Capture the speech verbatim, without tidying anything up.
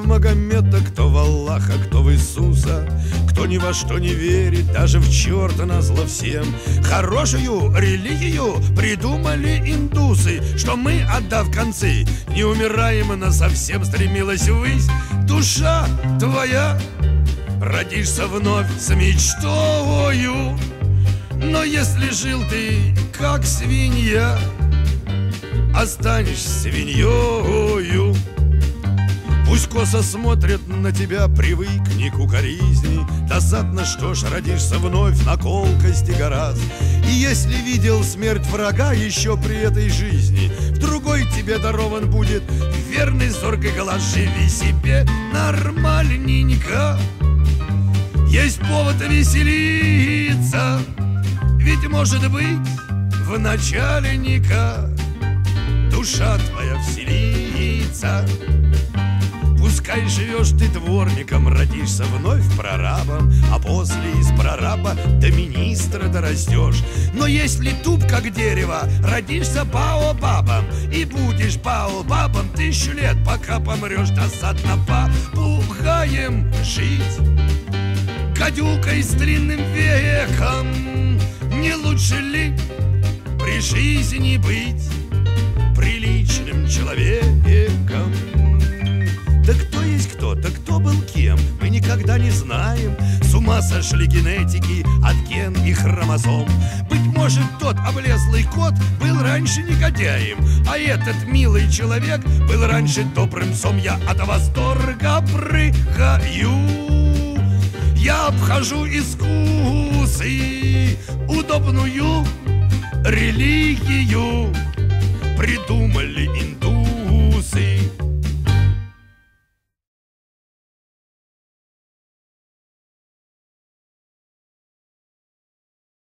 в Магомета, кто в Аллаха, кто в Иисуса, кто ни во что не верит, даже в черта назло всем. Хорошую религию придумали индусы, что мы, отдав концы, не умираем, но совсем стремилась ввысь. Душа твоя, родишься вновь с мечтою, но если жил ты как свинья, останешься свиньёю. Пусть косо смотрят на тебя, привыкни к укоризни. Досадно, что ж, родишься вновь на колкости гораздо. И если видел смерть врага еще при этой жизни, в другой тебе дарован будет верный зоркий глаз. Живи себе нормальненько, есть повод веселиться, ведь, может быть, в начальника душа твоя вселится. Пускай живешь ты дворником, родишься вновь прорабом, а после из прораба до министра дорастешь. Но если туп как дерево, родишься баобабом, и будешь баобабом тысячу лет, пока помрешь. Досадно попугаем жить, гадюкой с длинным веком. Не лучше ли при жизни быть приличным человеком? Да кто есть кто, да кто был кем, мы никогда не знаем. С ума сошли генетики от ген и хромосом. Быть может, тот облезлый кот был раньше негодяем, а этот милый человек был раньше добрым псом. Я от восторга прыгаю, я обхожу искусы, удобную религию придумали